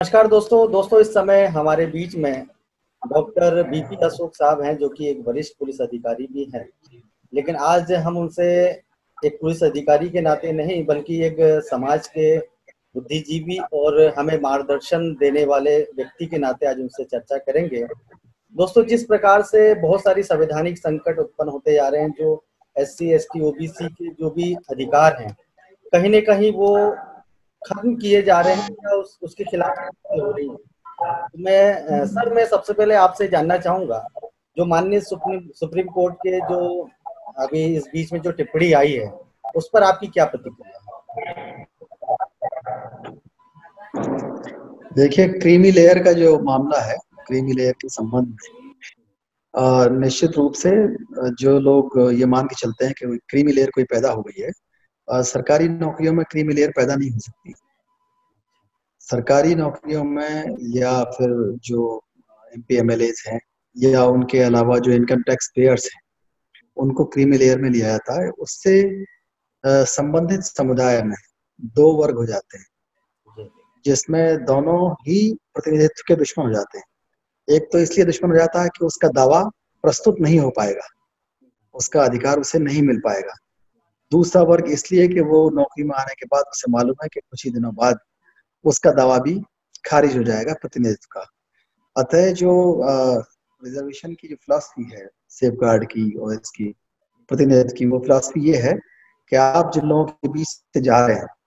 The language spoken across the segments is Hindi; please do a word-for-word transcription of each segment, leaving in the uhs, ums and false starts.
नमस्कार दोस्तों दोस्तों इस समय हमारे बीच में डॉक्टर बीपी अशोक साहब हैं, जो कि एक वरिष्ठ पुलिस अधिकारी भी हैं। लेकिन आज हम उनसे एक पुलिस अधिकारी के नाते नहीं, बल्कि एक समाज के बुद्धिजीवी और हमें मार्गदर्शन देने वाले व्यक्ति के नाते आज उनसे चर्चा करेंगे। दोस्तों, जिस प्रकार से बहुत सारी संवैधानिक संकट उत्पन्न होते जा रहे हैं, जो S C S T O B C के जो भी अधिकार हैं, कहीं न कहीं वो खत्म किए जा रहे हैं या उस उसके खिलाफ हो रही है। तो मैं अ, सर मैं सबसे पहले आपसे जानना चाहूँगा, जो माननीय सुप्रीम सुप्रीम कोर्ट के जो अभी इस बीच में जो टिप्पणी आई है, उस पर आपकी क्या प्रतिक्रिया है? देखिए, क्रीमी लेयर का जो मामला है, क्रीमी लेयर के संबंध में अ, निश्चित रूप से अ, जो लोग ये मान के चलते हैं कि क्रीमी लेयर कोई पैदा हो गई है, अ, सरकारी नौकरियों में क्रीमी लेयर पैदा नहीं हो सकती। सरकारी नौकरियों में या फिर जो M P M L As हैं या उनके अलावा जो इनकम टैक्स पेयर्स हैं, उनको क्रीमी लेयर में लिया जाता है। उससे अ, संबंधित समुदाय में दो वर्ग हो जाते हैं, जिसमें दोनों ही प्रतिनिधित्व के दुश्मन हो जाते हैं। एक तो इसलिए दुश्मन हो जाता है कि उसका दावा प्रस्तुत नहीं हो पाएगा, उसका अधिकार उसे नहीं मिल पाएगा। दूसरा वर्ग इसलिए कि वो नौकरी में आने के बाद उसे मालूम है कि कुछ ही दिनों बाद उसका दावा भी खारिज हो जाएगा प्रतिनिधित्व का। अतः जो रिजर्वेशन की जो फिलॉसफी है, सेफ गार्ड की और इसकी प्रतिनिधित्व की, वो फिलॉसफी ये है कि आप जिन लोगों के बीच से जा रहे हैं,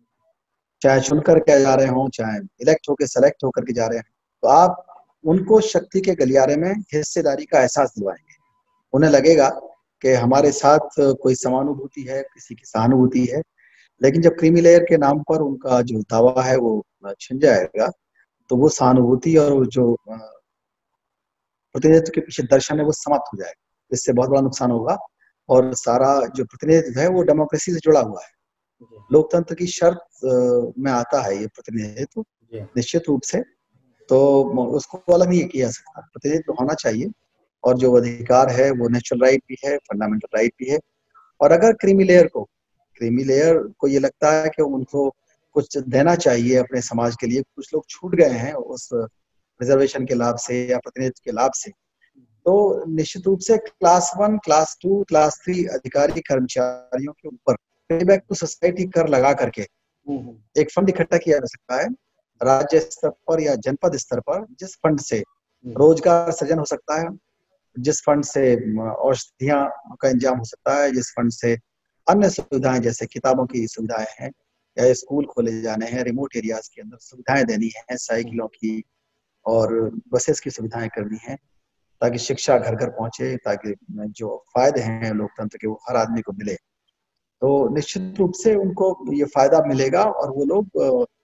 चाहे चुनकर के जा रहे हों, चाहे इलेक्ट होकर सेलेक्ट होकर के जा रहे हैं, तो आप उनको शक्ति के गलियारे में हिस्सेदारी का एहसास दिलवाएंगे। उन्हें लगेगा कि हमारे साथ कोई समानुभूति है, किसी की सहानुभूति है। लेकिन जब क्रीमी लेयर के नाम पर उनका जो दावा है वो छिन जाएगा, तो वो सहानुभूति और जो प्रतिनिधित्व के पीछे दर्शन है वो समाप्त हो जाएगा। इससे बहुत बड़ा नुकसान होगा और सारा जो प्रतिनिधित्व है वो डेमोक्रेसी से जुड़ा हुआ है। लोकतंत्र की शर्त में आता है ये प्रतिनिधित्व, निश्चित रूप से। तो उसको अलग नहीं किया जा सकता, प्रतिनिधित्व होना चाहिए। और जो अधिकार है वो नेचुरल राइट भी है, फंडामेंटल राइट भी है। और अगर क्रीमी लेयर को क्रीमी लेयर को ये लगता है कि उनको कुछ देना चाहिए अपने समाज के लिए, कुछ लोग छूट गए हैं उस रिजर्वेशन के लाभ से या प्रतिनिधित्व के लाभ से, तो निश्चित रूप से class one, class two, class three अधिकारी कर्मचारियों के ऊपर पे बैक टू सोसाइटी कर लगा करके एक फंड इकट्ठा किया जा सकता है राज्य स्तर पर या जनपद स्तर पर, जिस फंड से रोजगार सृजन हो सकता है, जिस फंड से औषधियां का इंतजाम हो सकता है, जिस फंड से अन्य सुविधाएं जैसे किताबों की सुविधाएं हैं या स्कूल खोले जाने हैं, रिमोट एरियाज के अंदर सुविधाएं देनी है, साइकिलों की और बसेस की सुविधाएं करनी है, ताकि शिक्षा घर घर पहुंचे, ताकि जो फायदे हैं लोकतंत्र के वो हर आदमी को मिले। तो निश्चित रूप से उनको ये फायदा मिलेगा और वो लोग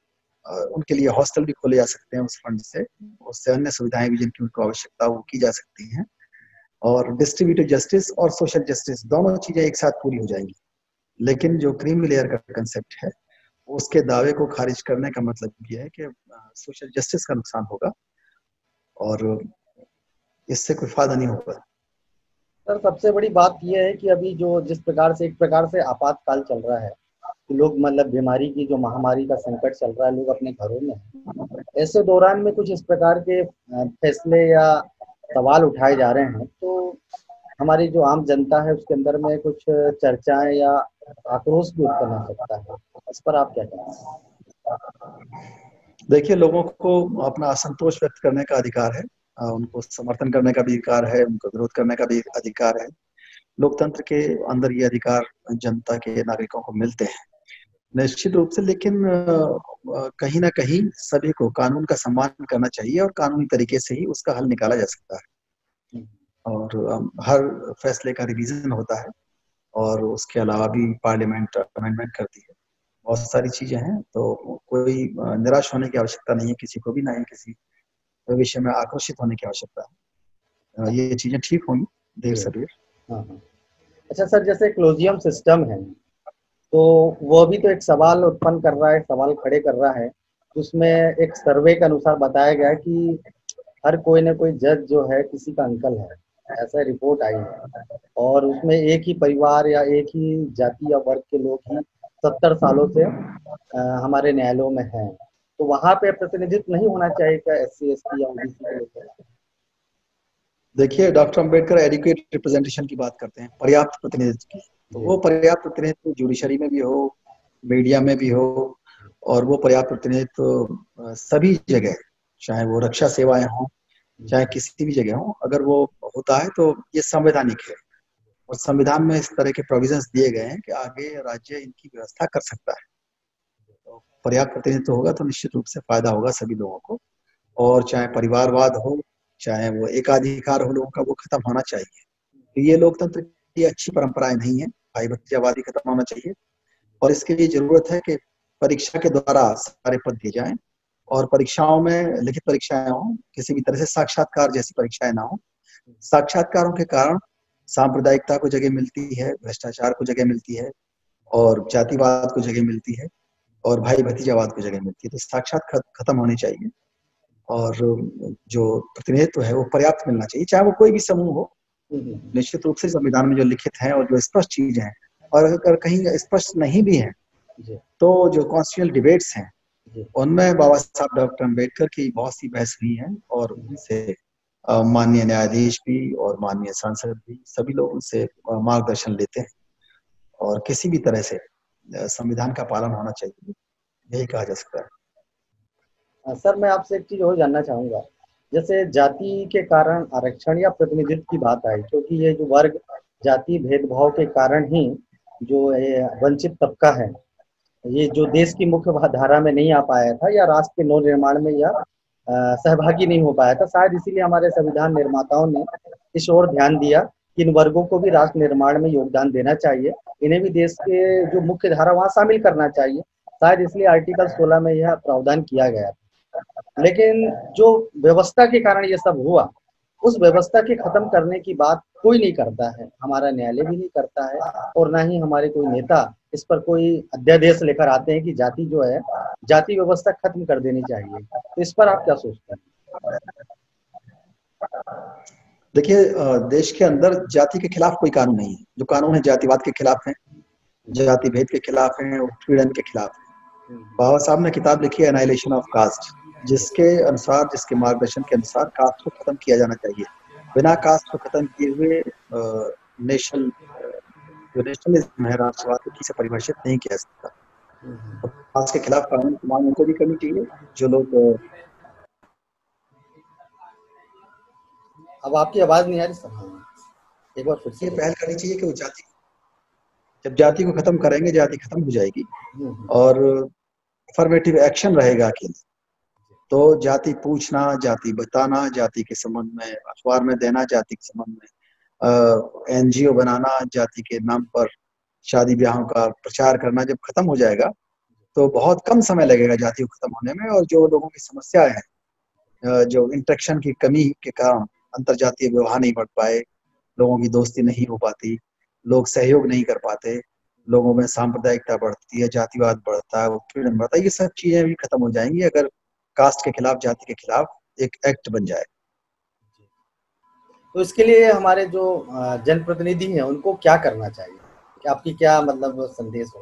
उनके लिए हॉस्टल भी खोले जा सकते हैं उस फंड से, उससे अन्य सुविधाएं भी जिनकी उनको आवश्यकता वो की जा सकती हैं। और डिस्ट्रीब्यूटिव जस्टिस और सोशल जस्टिस दोनों चीजें एक साथ पूरी हो जाएंगी। लेकिन जो क्रीमी लेयर का कंसेप्ट है, उसके दावे को खारिज करने का मतलब ये है कि सोशल जस्टिस का नुकसान होगा और इससे कोई फायदा नहीं होगा। सर, सबसे बड़ी बात यह है कि अभी जो जिस प्रकार से एक प्रकार से आपातकाल चल रहा है, कि लोग मतलब बीमारी की जो महामारी का संकट चल रहा है, लोग अपने घरों में हैं। ऐसे दौरान में कुछ इस प्रकार के फैसले या सवाल उठाए जा रहे हैं, तो हमारी जो आम जनता है उसके अंदर में कुछ चर्चाएं या आक्रोश भी उत्पन्न हो सकता है। इस पर आप क्या कहते हैं? देखिए, लोगों को अपना असंतोष व्यक्त करने का अधिकार है, उनको समर्थन करने का भी अधिकार है, उनको विरोध करने का भी अधिकार है। लोकतंत्र के अंदर ये अधिकार जनता के नागरिकों को मिलते हैं निश्चित रूप से। लेकिन कहीं ना कहीं सभी को कानून का सम्मान करना चाहिए और कानूनी तरीके से ही उसका हल निकाला जा सकता है। और हर फैसले का रिवीजन होता है और उसके अलावा भी पार्लियामेंट अमेंडमेंट करती है, बहुत सारी चीजें हैं। तो कोई निराश होने की आवश्यकता नहीं है किसी को भी, ना ही किसी विषय में आक्रोशित होने की आवश्यकता है। ये चीजें ठीक होंगी देर से देर। हाँ हाँ। अच्छा सर, जैसे क्लोजियम सिस्टम है, तो वो भी तो एक सवाल उत्पन्न कर रहा है, सवाल खड़े कर रहा है। उसमें एक सर्वे के अनुसार बताया गया कि हर कोई ना कोई जज जो है किसी का अंकल है, ऐसा रिपोर्ट आई है। और उसमें एक ही परिवार या एक ही जाति या वर्ग के लोग ही सत्तर सालों से आ, हमारे न्यायालयों में हैं। तो वहाँ पे प्रतिनिधित्व नहीं होना चाहिए क्या एस सी एस टी या ओबीसी के लेकर? देखिए, डॉक्टर अंबेडकर एडिक्वेट रिप्रेजेंटेशन की बात करते हैं, पर्याप्त प्रतिनिधित्व की। तो वो पर्याप्त प्रतिनिधित्व जुडिशरी में भी हो, मीडिया में भी हो, और वो पर्याप्त प्रतिनिधित्व सभी जगह, चाहे वो रक्षा सेवाएं हों, चाहे किसी भी जगह हो, अगर वो होता है तो ये संवैधानिक है। और संविधान में इस तरह के प्रोविजंस दिए गए हैं कि आगे राज्य इनकी व्यवस्था कर सकता है। तो पर्याप्त प्रतिनिधित्व होगा तो निश्चित रूप से फायदा होगा सभी लोगों को। और चाहे परिवारवाद हो, चाहे वो एकाधिकार हो लोगों का, वो खत्म होना चाहिए। तो ये लोकतंत्र की अच्छी परंपराएं नहीं है। भाई भतीजावादी खत्म होना चाहिए। और इसके लिए जरूरत है कि परीक्षा के द्वारा सारे पद दिए जाएं, और परीक्षाओं में लिखित परीक्षाएं हों, किसी भी तरह से साक्षात्कार जैसी परीक्षाएं ना हो। साक्षात्कारों के कारण सांप्रदायिकता को जगह मिलती है, भ्रष्टाचार को जगह मिलती है, और जातिवाद को जगह मिलती है, और भाई भतीजावाद को जगह मिलती है। तो साक्षात खत्म होनी चाहिए, और जो प्रतिनिधित्व है वो पर्याप्त मिलना चाहिए, चाहे वो कोई भी समूह हो। निश्चित रूप से संविधान में जो लिखित है और जो स्पष्ट चीजें हैं, और अगर कहीं स्पष्ट नहीं भी है तो जो कॉन्स्टिट्यूशनल डिबेट्स हैं उनमें बाबा साहब डॉक्टर अम्बेडकर की बहुत सी बहस हुई है, और उनसे माननीय न्यायाधीश भी और माननीय सांसद भी सभी लोग उनसे मार्गदर्शन लेते हैं। और किसी भी तरह से संविधान का पालन होना चाहिए, यही कहा जा सकता है। सर, मैं आपसे एक चीज और जानना चाहूंगा। जैसे जाति के कारण आरक्षण या प्रतिनिधित्व की बात आई, क्योंकि ये जो वर्ग जाति भेदभाव के कारण ही जो वंचित तबका है, ये जो देश की मुख्य धारा में नहीं आ पाया था, या राष्ट्र के नव निर्माण में या सहभागी नहीं हो पाया था। शायद इसीलिए हमारे संविधान निर्माताओं ने इस ओर ध्यान दिया कि इन वर्गों को भी राष्ट्र निर्माण में योगदान देना चाहिए, इन्हें भी देश के जो मुख्य धारा वहाँ शामिल करना चाहिए। शायद इसलिए आर्टिकल सोलह में यह प्रावधान किया गया था। लेकिन जो व्यवस्था के कारण ये सब हुआ, उस व्यवस्था के खत्म करने की बात कोई नहीं करता है, हमारा न्यायालय भी नहीं करता है, और ना ही हमारे कोई नेता इस पर कोई अध्यादेश लेकर आते हैं कि जाति जो है, जाति व्यवस्था खत्म कर देनी चाहिए। तो इस पर आप क्या सोचते हैं? देखिए, देश के अंदर जाति के खिलाफ कोई कानून नहीं है। जो कानून है जातिवाद के खिलाफ है, जाति भेद के खिलाफ है, उत्पीड़न के खिलाफ है। बाबा साहब ने किताब लिखी है एनाइलेशन ऑफ कास्ट, जिसके अनुसार, जिसके मार्गदर्शन के अनुसार कास्ट को खत्म किया जाना चाहिए। बिना कास्ट को खत्म किए हुए नेशनल जो नेशनलिज्म है, राष्ट्रवाद को किसी परिभाषित नहीं किया जा सकता। तो कास्ट के खिलाफ कानून की मांग उनको भी करनी चाहिए जो लोग। अब आपकी आवाज नहीं आ रही सर, एक बार फिर से। ये पहल करनी चाहिए कि वो जाति, जब जाति को खत्म करेंगे जाति खत्म हो जाएगी, और अफर्मेटिव एक्शन रहेगा कि तो जाति पूछना, जाति बताना, जाति के संबंध में अखबार में देना, जाति के संबंध में एनजीओ बनाना, जाति के नाम पर शादी ब्याहों का प्रचार करना जब खत्म हो जाएगा तो बहुत कम समय लगेगा जाति को खत्म होने में। और जो लोगों की समस्याएं हैं, जो इंटरेक्शन की कमी के कारण अंतरजातीय व्यवहार नहीं बढ़ पाए, लोगों की दोस्ती नहीं हो पाती, लोग सहयोग नहीं कर पाते, लोगों में सांप्रदायिकता बढ़ती है, जातिवाद बढ़ता है, उत्पीड़न बढ़ता है, ये सब चीजें भी खत्म हो जाएंगी अगर कास्ट के खिलाफ, जाति के खिलाफ एक एक्ट बन जाए। तो इसके लिए हमारे जो जनप्रतिनिधि हैं उनको क्या करना चाहिए, कि आपकी क्या मतलब संदेश होगी?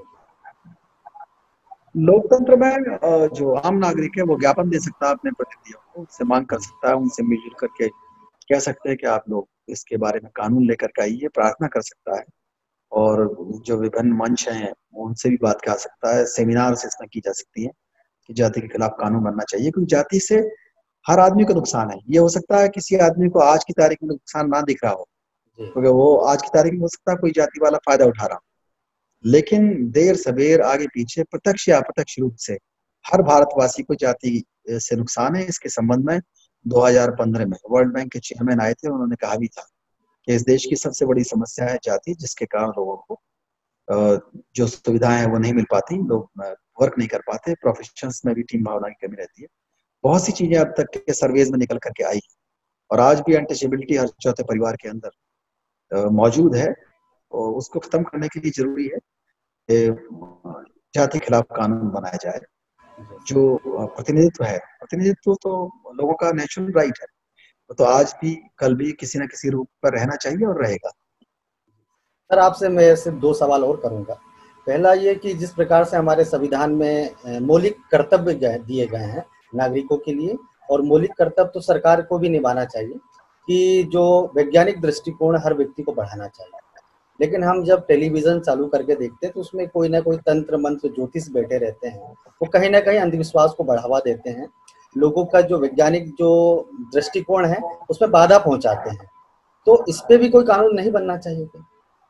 लोकतंत्र में जो आम नागरिक है वो ज्ञापन दे सकता है अपने प्रतिनिधियों को, उनसे मांग कर सकता है, उनसे मिलजुल करके कह सकते हैं कि आप लोग इसके बारे में कानून लेकर के आइए, प्रार्थना कर सकता है। और जो विभिन्न मंच हैं उनसे भी बात कर सकता है, सेमिनार से इसमें की जा सकती है कि जाति के खिलाफ कानून बनना चाहिए, क्योंकि जाति से हर आदमी को नुकसान है। ये हो सकता है किसी आदमी को आज की तारीख में नुकसान ना दिख रहा हो, क्योंकि वो आज की तारीख में हो सकता है कोई जाति वाला फायदा उठा रहा हो, लेकिन देर सवेर आगे पीछे प्रत्यक्ष या अप्रत्यक्ष रूप से हर भारतवासी को जाति से नुकसान है। इसके संबंध में दो हज़ार पंद्रह में वर्ल्ड बैंक के चेयरमैन आए थे, उन्होंने कहा भी था कि इस देश की सबसे बड़ी समस्या है जाति, जिसके कारण लोगों को जो सुविधाएं हैं वो नहीं मिल पाती, लोग वर्क नहीं कर पाते, प्रोफेशंस में भी टीम भावना की कमी रहती है। बहुत सी चीजें अब तक के सर्वेज में निकल करके आई, और आज भी अनटचेबिलिटी हर चौथे परिवार के अंदर मौजूद है। और उसको खत्म करने के लिए जरूरी है जाति के खिलाफ कानून बनाया जाए। जो प्रतिनिधित्व है, प्रतिनिधित्व तो लोगों का नेचुरल राइट है, तो आज भी कल भी किसी न किसी रूप पर रहना चाहिए और रहेगा। सर, आपसे मैं सिर्फ दो सवाल और करूंगा। पहला ये कि जिस प्रकार से हमारे संविधान में मौलिक कर्तव्य दिए गए हैं नागरिकों के लिए, और मौलिक कर्तव्य तो सरकार को भी निभाना चाहिए कि जो वैज्ञानिक दृष्टिकोण हर व्यक्ति को बढ़ाना चाहिए। लेकिन हम जब टेलीविज़न चालू करके देखते हैं तो उसमें कोई ना कोई तंत्र मंत्र ज्योतिष बैठे रहते हैं, वो कहीं ना कहीं अंधविश्वास को बढ़ावा देते हैं, लोगों का जो वैज्ञानिक जो दृष्टिकोण है उसमें बाधा पहुंचाते हैं। तो इस पे भी कोई कानून नहीं बनना चाहिए क्या?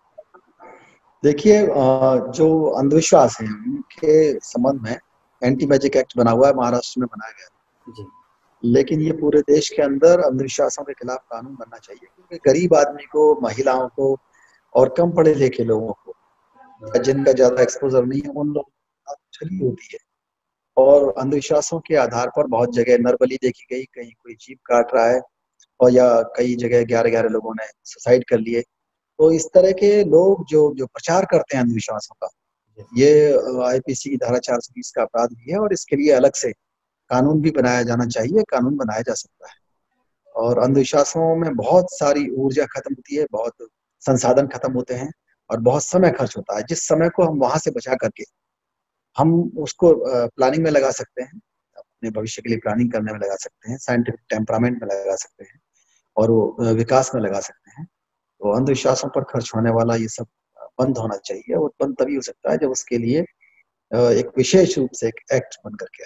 देखिए, जो अंधविश्वास है उनके संबंध में एंटी मैजिक एक्ट बना हुआ है, महाराष्ट्र में बनाया गया जी। लेकिन ये पूरे देश के अंदर अंधविश्वासों के खिलाफ कानून बनना चाहिए, क्योंकि गरीब आदमी को, महिलाओं को और कम पढ़े लिखे लोगों को, जिनका ज्यादा एक्सपोजर नहीं है, उन लोगों को ठगी होती है। और अंधविश्वासों के आधार पर बहुत जगह नरबली देखी गई, कहीं कोई जीप काट रहा है, और या कई जगह ग्यारह ग्यारह लोगों ने सुसाइड कर लिए। तो इस तरह के लोग जो जो प्रचार करते हैं अंधविश्वासों का, ये आईपीसी की धारा चार सौ बीस का अपराध भी है, और इसके लिए अलग से कानून भी बनाया जाना चाहिए, कानून बनाया जा सकता है। और अंधविश्वासों में बहुत सारी ऊर्जा खत्म होती है, बहुत संसाधन खत्म होते हैं, और बहुत समय खर्च होता है। जिस समय को हम वहां से बचा करके हम उसको प्लानिंग में लगा सकते हैं, अपने भविष्य के लिए प्लानिंग करने में लगा सकते हैं, साइंटिफिक टेम्परामेंट में लगा सकते हैं, और वो विकास में लगा सकते हैं। तो अंधविश्वासों पर खर्च होने वाला ये सब बंद होना चाहिए, और बंद तभी हो सकता है जब उसके लिए एक विशेष रूप से एक एक्ट बन करके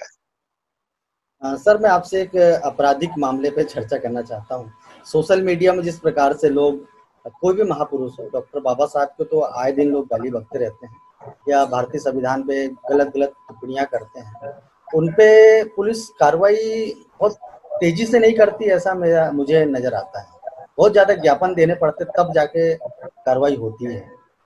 आए। सर, मैं आपसे एक आपराधिक मामले पे चर्चा करना चाहता हूँ। सोशल मीडिया में जिस प्रकार से लोग, कोई भी महापुरुष हो, डॉक्टर बाबा साहब को तो आए दिन लोग गाली बकते रहते हैं या भारतीय संविधान पे गलत गलत टिप्पणियां करते हैं, उन पे पुलिस कार्रवाई बहुत तेजी से नहीं करती, ऐसा मेरा मुझे नजर आता है। बहुत ज्यादा ज्ञापन देने पड़ते तब जाके कार्रवाई होती है,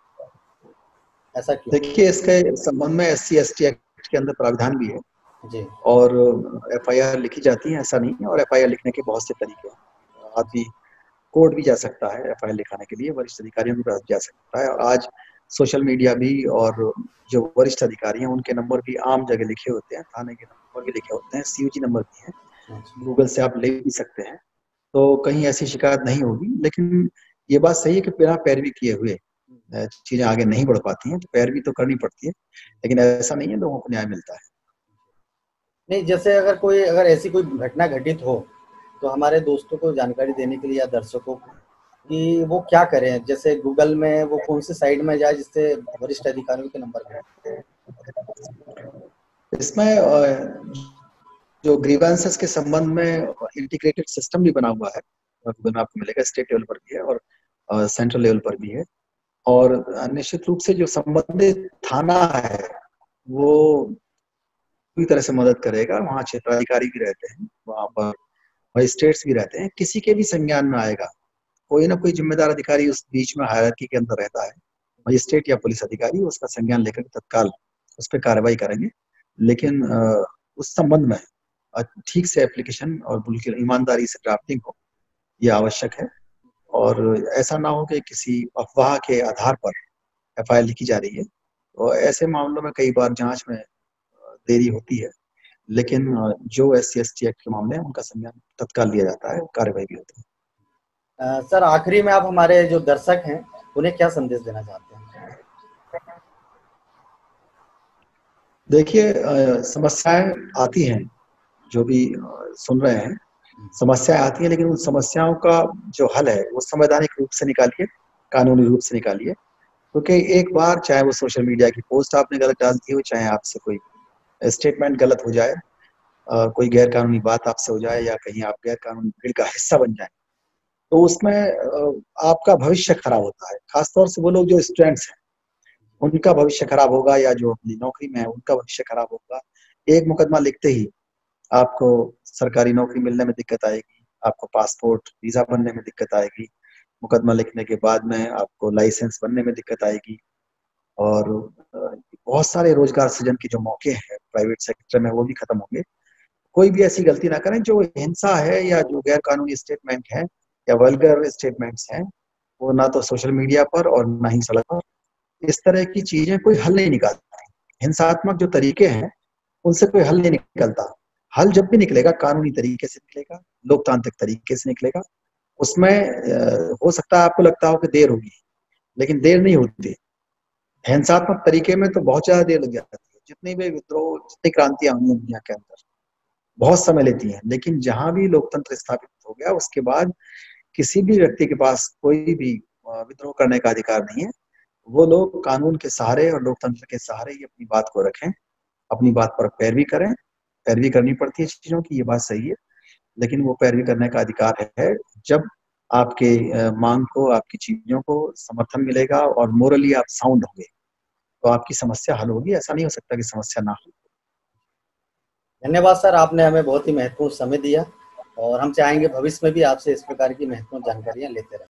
ऐसा क्यों? देखिए, इसके संबंध में S C S T act के अंदर प्रावधान भी है जी। और एफ आई आर लिखी जाती है, ऐसा नहीं है। और एफ आई आर लिखने के बहुत से तरीके हैं। आदमी कोर्ट भी जा सकता है एफ आई आर लिखाने के लिए, वरिष्ठ अधिकारियों के पास जा सकता है। और आज सोशल मीडिया भी, और जो वरिष्ठ अधिकारी हैं उनके नंबर भी आम जगह लिखे होते हैं, थाने के नंबर भी लिखे होते हैं, सी यू जी नंबर भी है, गूगल से आप ले भी सकते हैं। तो कहीं ऐसी शिकायत नहीं होगी। लेकिन ये बात सही है कि बिना पैरवी किए हुए चीजें आगे नहीं बढ़ पाती हैं, तो पैरवी तो करनी पड़ती है, लेकिन ऐसा नहीं है लोगों को न्याय मिलता है। नहीं, जैसे अगर कोई अगर ऐसी कोई घटना घटित हो तो हमारे दोस्तों को जानकारी देने के लिए या दर्शकों को कि वो क्या करें, जैसे गूगल में वो कौन सी साइट में जाए जिससे वरिष्ठ अधिकारियों के नंबर मिले? इसमें जो ग्रीवेंसेस के संबंध में इंटीग्रेटेड सिस्टम भी बना हुआ है, गूगल में आपको मिलेगा, स्टेट लेवल पर भी है और सेंट्रल लेवल पर भी है। और निश्चित रूप से जो संबंधित थाना है वो पूरी तरह से मदद करेगा। वहाँ क्षेत्राधिकारी भी रहते हैं, वहाँ पर मजिस्ट्रेट्स भी रहते हैं। किसी के भी संज्ञान में आएगा, कोई ना कोई जिम्मेदार अधिकारी उस बीच में हायरार्की के अंदर रहता है, मजिस्ट्रेट या पुलिस अधिकारी, उसका संज्ञान लेकर तत्काल उस पर कार्रवाई करेंगे। लेकिन उस संबंध में ठीक से एप्लीकेशन और बिल्कुल ईमानदारी से ड्राफ्टिंग हो, ये आवश्यक है। और ऐसा ना हो कि किसी अफवाह के आधार पर एफ आई आर लिखी जा रही है। तो ऐसे मामलों में कई बार जांच में देरी होती है, लेकिन जो S C S T act के मामले हैं उनका संज्ञान तत्काल लिया जाता है, कार्रवाई भी होती है। सर, आखिरी में आप हमारे जो दर्शक हैं उन्हें क्या संदेश देना चाहते हैं? देखिए, समस्याएं आती हैं, जो भी सुन रहे हैं, समस्याएं आती हैं, लेकिन उन समस्याओं का जो हल है वो संवैधानिक रूप से निकालिए, कानूनी रूप से निकालिए। क्योंकि एक बार चाहे वो सोशल मीडिया की पोस्ट आपने गलत डाल दी हो, चाहे आपसे कोई स्टेटमेंट गलत हो जाए, आ, कोई गैर कानूनी बात आपसे हो जाए, या कहीं आप गैर कानूनी भीड़ का हिस्सा बन जाए, तो उसमें आपका भविष्य खराब होता है। खासतौर से वो लोग जो स्टूडेंट्स हैं उनका भविष्य खराब होगा, या जो अपनी नौकरी में है उनका भविष्य खराब होगा। एक मुकदमा लिखते ही आपको सरकारी नौकरी मिलने में दिक्कत आएगी, आपको पासपोर्ट वीजा बनने में दिक्कत आएगी, मुकदमा लिखने के बाद में आपको लाइसेंस बनने में दिक्कत आएगी, और बहुत सारे रोजगार सृजन के जो मौके हैं प्राइवेट सेक्टर में वो भी खत्म होंगे। कोई भी ऐसी गलती ना करें जो हिंसा है, या जो गैर कानूनी स्टेटमेंट है या वल्गर स्टेटमेंट्स हैं, वो ना तो सोशल मीडिया पर और ना ही सड़क पर। इस तरह की चीजें कोई हल नहीं निकालता। हिंसात्मक जो तरीके हैं उनसे कोई हल नहीं निकलता। हल जब भी निकलेगा कानूनी तरीके से निकलेगा, लोकतांत्रिक तरीके से निकलेगा। उसमें हो सकता है आपको लगता हो कि देर होगी, लेकिन देर नहीं होती। हिंसात्मक तरीके में तो बहुत ज्यादा देर लग जाती है। जितनी भी विद्रोह, जितनी क्रांतियां हुई हैं दुनिया के अंदर, बहुत समय लेती हैं। लेकिन जहां भी लोकतंत्र स्थापित हो गया उसके बाद किसी भी व्यक्ति के पास कोई भी विद्रोह करने का अधिकार नहीं है। वो लोग कानून के सहारे और लोकतंत्र के सहारे ही अपनी बात को रखें, अपनी बात पर पैरवी करें। पैरवी करनी पड़ती है चीजों की, ये बात सही है, लेकिन वो पैरवी करने का अधिकार है जब आपके मांग को, आपकी चीजों को समर्थन मिलेगा और मोरली आप साउंड होंगे तो आपकी समस्या हल होगी। ऐसा नहीं हो सकता कि समस्या ना हो। धन्यवाद सर, आपने हमें बहुत ही महत्वपूर्ण समय दिया और हम चाहेंगे भविष्य में भी आपसे इस प्रकार की महत्वपूर्ण जानकारियां लेते रहें।